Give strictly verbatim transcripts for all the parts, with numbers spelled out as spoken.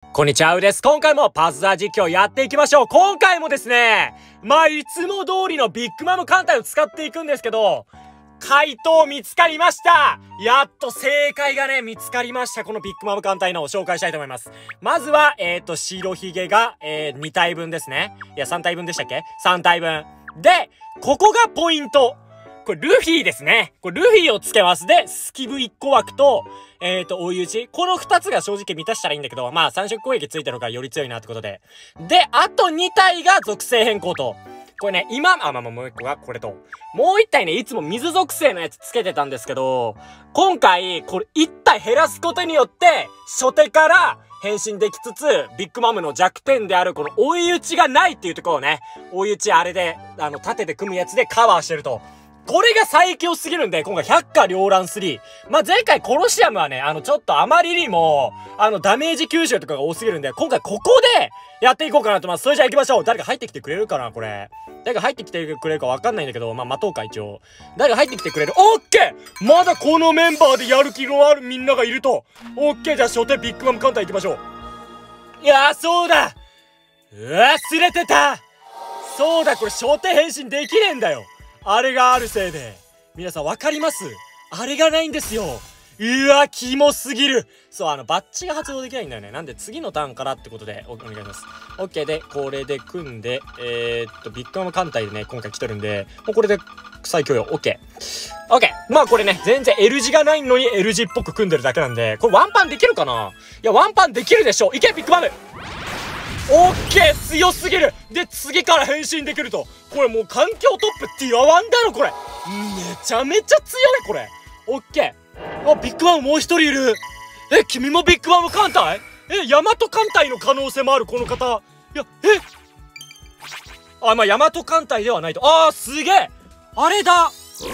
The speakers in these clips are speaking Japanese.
こんにちは、うです。今回もパズドラ実況やっていきましょう。今回もですね、まあ、いつも通りのビッグマム艦隊を使っていくんですけど、回答見つかりました。やっと正解がね、見つかりました。このビッグマム艦隊のを紹介したいと思います。まずは、えっと、白ひげが、えー、に体分ですね。いや、さん体分でしたっけ ?さん 体分。で、ここがポイント。これルフィですね。これルフィをつけます。で、スキブいっこ枠と、えーと、追い打ち。このふたつが正直満たしたらいいんだけど、まあさん色攻撃ついてる方がより強いなってことで。で、あとに体が属性変更と。これね、今、あ、まあまあもういっこがこれと。もういち体ね、いつも水属性のやつつけてたんですけど、今回、これいち体減らすことによって、初手から変身できつつ、ビッグマムの弱点であるこの追い打ちがないっていうところをね、追い打ちあれで、あの、縦で組むやつでカバーしてると。これが最強すぎるんで、今回百花繚乱スリー。まあ、前回コロシアムはね、あの、ちょっとあまりにも、あの、ダメージ吸収とかが多すぎるんで、今回ここでやっていこうかなと思います。それじゃあ行きましょう。誰か入ってきてくれるかなこれ。誰か入ってきてくれるかわかんないんだけど、まあ、待とうか、一応。誰か入ってきてくれる。オッケーまだこのメンバーでやる気のあるみんながいると。オッケーじゃあ初手ビッグマム艦隊行きましょう。いやー、そうだ忘れてたそうだ、これ初手変身できねえんだよ。あれがあるせいで。皆さんわかります？あれがないんですよ。うわ、キモすぎる。そう、あの、バッジが発動できないんだよね。なんで次のターンからってことでお願いします。OK で、これで組んで、えー、っと、ビッグマム艦隊でね、今回来てるんで、もうこれで最強よ。OK。OK。まあこれね、全然 L 字がないのに L 字っぽく組んでるだけなんで、これワンパンできるかな？いや、ワンパンできるでしょ。いけ、ビッグマム！オッケー強すぎるで、次から変身できると。これもう環境トップティアワンだろ、これ。めちゃめちゃ強い、これ。オッケー。あ、ビッグマムもう一人いる。え、君もビッグマム艦隊？え、ヤマト艦隊の可能性もある、この方。いや、えあ、まあ、ヤマト艦隊ではないと。あー、すげえあれだ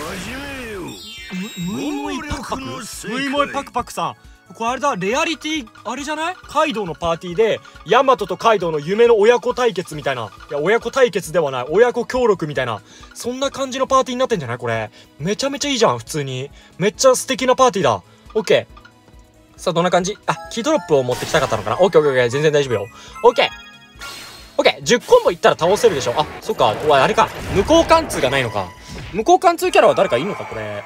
む、むいもいパクパクむいもいパクパクさん。これあれだ、レアリティ、あれじゃない？カイドウのパーティーで、ヤマトとカイドウの夢の親子対決みたいな。いや、親子対決ではない。親子協力みたいな。そんな感じのパーティーになってんじゃないこれ。めちゃめちゃいいじゃん、普通に。めっちゃ素敵なパーティーだ。オッケー。さあ、どんな感じ？あ、キードロップを持ってきたかったのかな？オッケーオッケーオッケー。全然大丈夫よ。オッケー。オッケー。じゅっコンボいったら倒せるでしょ。あ、そっか。うわ、あれか。無効貫通がないのか。無効貫通キャラは誰かいんのかこれ。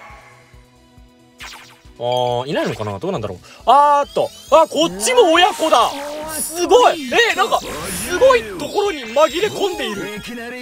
あー、いないのかなどうなんだろう。あーっと。あ、こっちも親子だすごいえー、なんか、すごいところに紛れ込んでいる。え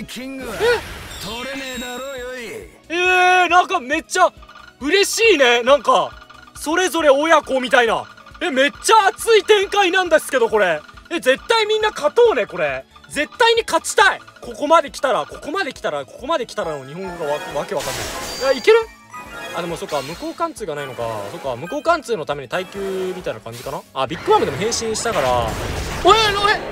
えー、なんかめっちゃ嬉しいね。なんか、それぞれ親子みたいな。え、めっちゃ熱い展開なんですけど、これ。え、絶対みんな勝とうね、これ。絶対に勝ちたいここまで来たら、ここまで来たら、ここまで来たらの日本語がわ、わけわかんない。いや、いけるあ、でもそっか、無効貫通がないのか。そっか、無効貫通のために耐久みたいな感じかな。あ、ビッグマムでも変身したから。おえおえ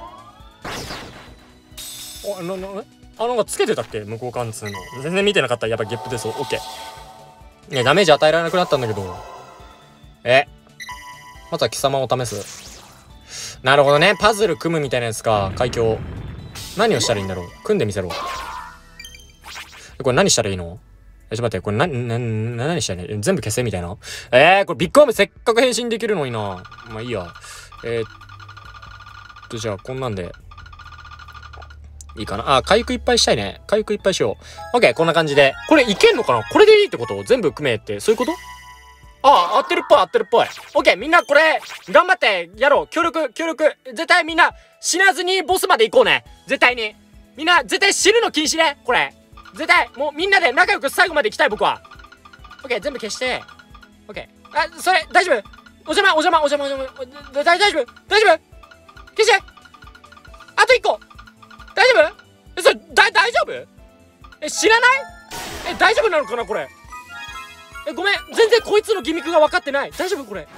おな、な、えあ、なんかつけてたっけ無効貫通の。全然見てなかった。やっぱゲップです。オッケー。ね、ダメージ与えられなくなったんだけど。えまずは貴様を試す。なるほどね。パズル組むみたいなやつか。海峡。何をしたらいいんだろう。組んでみせろ。これ何したらいいの？え、ちょっと待って、これな、な、な、何したらいいの？全部消せみたいな。えー、これビッグマムせっかく変身できるのにな。まあいいや。えー、っと、じゃあこんなんで。いいかな。あ、回復いっぱいしたいね。回復いっぱいしよう。オッケー、こんな感じで。これいけんのかな？これでいいってこと？全部組めって、そういうこと？あ、合ってるっぽい、合ってるっぽい。オッケー、みんなこれ、頑張ってやろう。協力、協力。絶対みんな、死なずにボスまで行こうね。絶対に。みんな、絶対死ぬの禁止ね。これ。絶対、もうみんなで仲良く最後まで行きたい、僕は。オッケー、全部消して。オッケー。あ、それ、大丈夫？お邪魔、お邪魔、お邪魔、お邪魔。大丈夫？大丈夫？消して。あと一個。大丈夫？え、それ、だ、大丈夫？え、知らない？え、大丈夫なのかな、これ。え、ごめん。全然こいつのギミックが分かってない。大丈夫これ。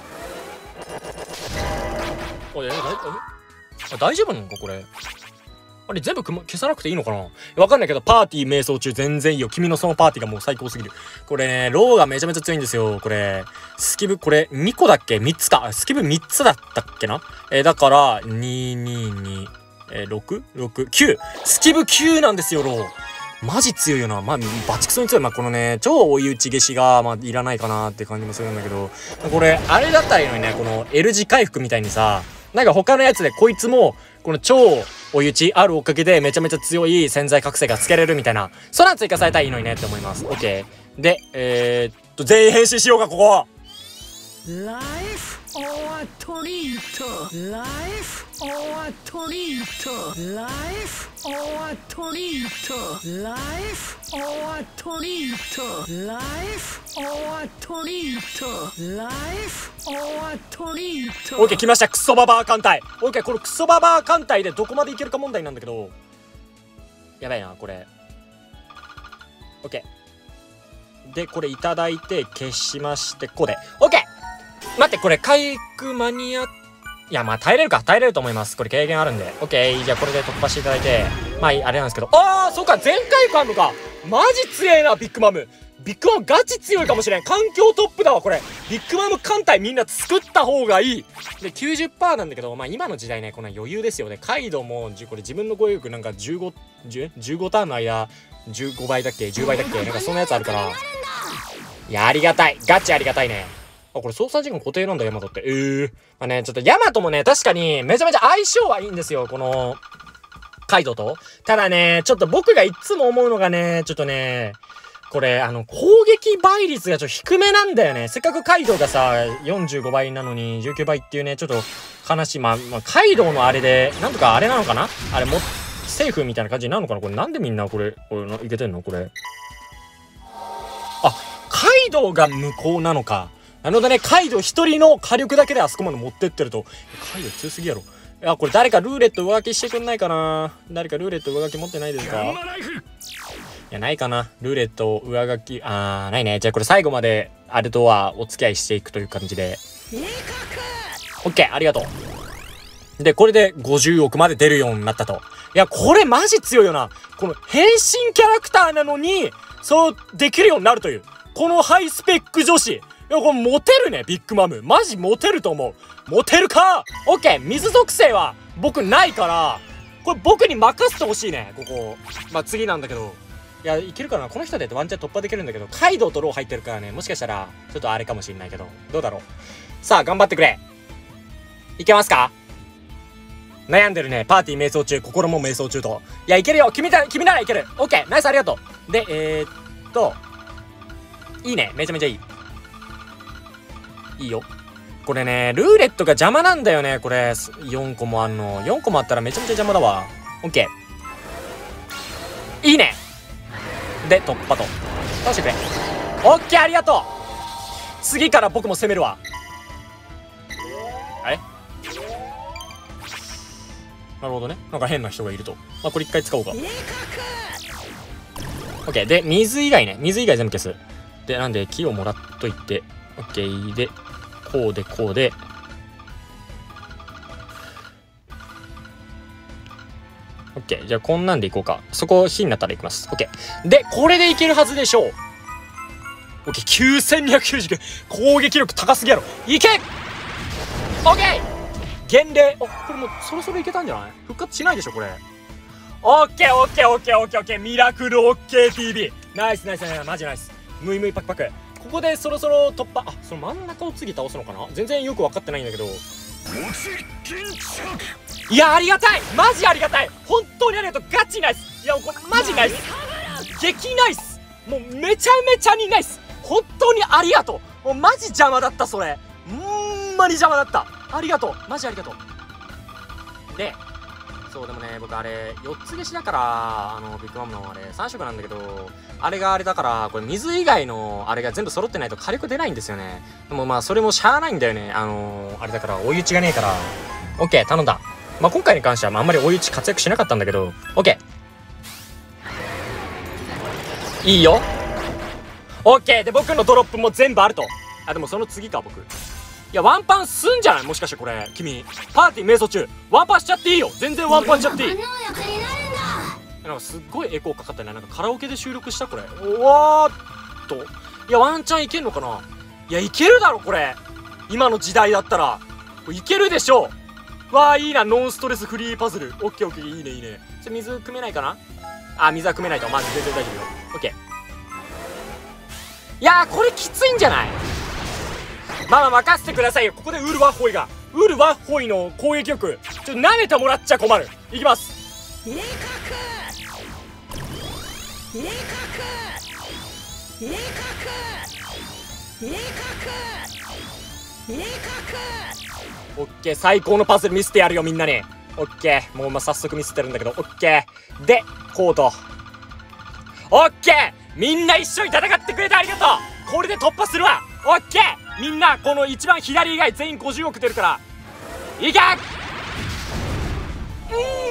おい、え、だ、え、あ、大丈夫なのか、これ。あれ、全部くま、消さなくていいのかな？わかんないけど、パーティー瞑想中全然いいよ。君のそのパーティーがもう最高すぎる。これね、ローがめちゃめちゃ強いんですよ。これ。スキブ、これ、にこだっけ ?みっ つか。スキブみっつだったっけなえー、だから、に、に、に、えー、ろく?ろく?きゅう。スキブきゅうなんですよ、ロー。マジ強いよな。まあ、バチクソに強い。まあ、このね、超追い打ち消しが、まあ、いらないかなって感じもするんだけど、これ、あれだったらいいのにね、この L 字回復みたいにさ、 なんか他のやつでこいつもこの超追い打ちあるおかげでめちゃめちゃ強い潜在覚醒がつけれるみたいな、そんなん追加されたらいいのにねって思います。 OK でえー、っと全員変身しようか。ここライフオアトリート、ライフオアトリート、ライフオアトリート、ライフオアトリート、ライフオアトリート、ライフオアトリート。 OK 来ました。クソババア艦隊。 OK このクソババア艦隊でどこまでいけるか問題なんだけど、やばいなこれ。 OK でこれいただいて消しまして、ここで OK。待って、これ回復間に合っいやまあ耐えれるか、耐えれると思います。これ経験あるんで OK。 じゃあこれで突破していただいて、まああれなんですけど、ああそうか全回復あんのか。マジ強えなビッグマム。ビッグマムガチ強いかもしれん。環境トップだわこれ。ビッグマム艦隊みんな作った方がいい。で きゅうじゅっパーセント なんだけど、まあ今の時代ねこの余裕ですよね。カイドウもこれ自分の語彙力なんかじゅうご、じゅう、じゅうごターンの間じゅうごばいだっけじゅうばいだっけ、なんかそんなやつあるから、いやありがたい、ガチありがたいね。あ、これ操作時間固定なんだヤマトって。ええー、まあねちょっとヤマトもね確かにめちゃめちゃ相性はいいんですよこのカイドウと。ただねちょっと僕がいつも思うのがね、ちょっとねこれあの攻撃倍率がちょっと低めなんだよね。せっかくカイドウがさよんじゅうごばいなのにじゅうきゅうばいっていうね、ちょっと悲しい。まあ、まあ、カイドウのあれでなんとかあれなのかな、あれもセーフみたいな感じになるのかな。これなんでみんなこれこれいけてんのこれ。あ、カイドウが無効なのか。なのでねカイドウ一人の火力だけであそこまで持ってってると、カイドウ強すぎやろ。いやこれ誰かルーレット上書きしてくんないかな。誰かルーレット上書き持ってないですか。いやないかなルーレット上書き。あーないね。じゃあこれ最後まであれとはお付き合いしていくという感じで OK ありがとう。でこれでごじゅうおくまで出るようになったと。いやこれマジ強いよな。この変身キャラクターなのにそうできるようになるというこのハイスペック女子。いやこれモテるねビッグマム。マジモテると思う。モテるか。オッケー水属性は僕ないからこれ僕に任せてほしいねここ。まあ次なんだけど、いやいけるかなこの人でワンチャン突破できるんだけど、カイドウとロー入ってるからね、もしかしたらちょっとあれかもしれないけど、どうだろう。さあ頑張ってくれ。いけますか。悩んでるね。パーティー瞑想中、心も瞑想中と。いやいけるよ君た君ならいける。オッケーナイスありがとう。でえー、っといいね、めちゃめちゃいいいいよ。これねルーレットが邪魔なんだよねこれ。よんこもあんの。よんこもあったらめちゃめちゃ邪魔だわ。オッケーいいね。で突破と倒してくれ。オッケーありがとう。次から僕も攻めるわ。あれなるほどね。なんか変な人がいると。まあこれ一回使おうか。オッケーで水以外ね、水以外全部消す。でなんで木をもらっといて OK でこうでこうでオッケー。じゃあこんなんでいこうか。そこ火になったらいきます。オッケーでこれでいけるはずでしょう。オッケーきゅうせんにひゃくきゅうじゅうきゅう攻撃力高すぎやろ。いけオッケー減霊。あこれもうそろそろいけたんじゃない。復活しないでしょこれ。オッケーオッケーオッケーオッケーオッケーミラクルオッケー ティーブイ ナイスナイスナイスマジナイス。ムイムイパクパク。ここでそろそろ突破。あその真ん中を次倒すのかな。全然よく分かってないんだけど、いやありがたいマジありがたい本当にありがとう。ガチナイス。いやこれマジナイス激ナイス。もうめちゃめちゃにナイス。本当にありがとう。もうマジ邪魔だったそれ。うんまに邪魔だった。ありがとうマジありがとう。でそうでもね僕あれよっつ消しだから、あのビッグマムのあれさん色なんだけど、あれがあれだからこれ水以外のあれが全部揃ってないと火力出ないんですよね。でもまあそれもしゃあないんだよね。あのー、あれだから追い打ちがねえから。オッケー頼んだ。まあ今回に関してはあんまり追い打ち活躍しなかったんだけど、オッケーいいよ。オッケーで僕のドロップも全部あると。あでもその次か僕。いやワンパンすんじゃない。もしかしてこれ君パーティー瞑想中ワンパンしちゃっていいよ。全然ワンパンしちゃっていい。なんかすっごいエコーかかったね。なんかカラオケで収録したこれ。おわーっといやワンチャンいけんのかな。いやいけるだろこれ。今の時代だったらいけるでしょう。わーいいな。ノンストレスフリーパズル。オッケーオッケーいいねいいね。それ水汲めないかな。あ水は汲めないと。まず全然大丈夫よ。オッケー。いやーこれきついんじゃない。まあまあ任せてくださいよ。ここでウルワッホイがウルワッホイの攻撃力ちょっと舐めてもらっちゃ困る。いきます。 霊覚霊覚霊覚霊覚霊覚。 オッケー、最高のパズル見せてやるよみんなに。オッケー、もうま早速見せてるんだけど、オッケーでコード。オッケー、みんな一緒に戦ってくれてありがとう。これで突破するわ。オッケー、みんなこの一番左以外全員ごじゅうおく出るからいけ。うー